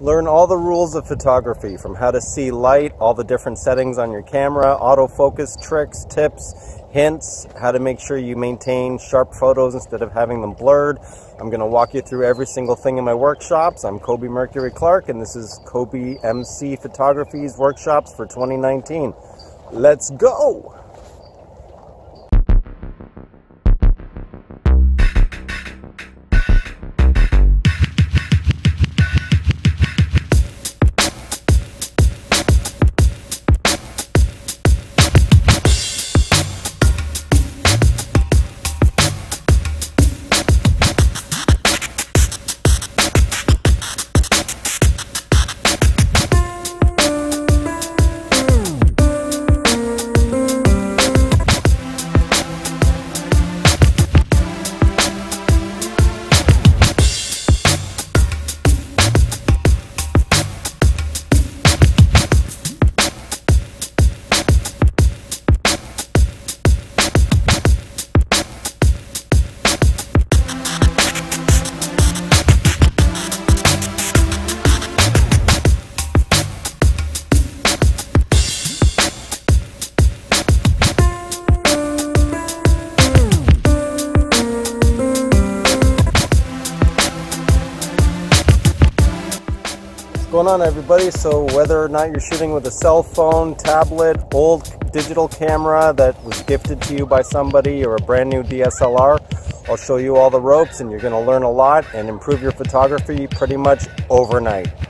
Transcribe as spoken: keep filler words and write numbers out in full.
Learn all the rules of photography, from how to see light, all the different settings on your camera, autofocus tricks, tips, hints, how to make sure you maintain sharp photos instead of having them blurred. I'm going to walk you through every single thing in my workshops. I'm Kobe Mercury Clark, and this is Kobe M C Photography's workshops for twenty nineteen. Let's go! What's going on, everybody? So whether or not you're shooting with a cell phone, tablet, old digital camera that was gifted to you by somebody, or a brand new D S L R, I'll show you all the ropes, and you're going to learn a lot and improve your photography pretty much overnight.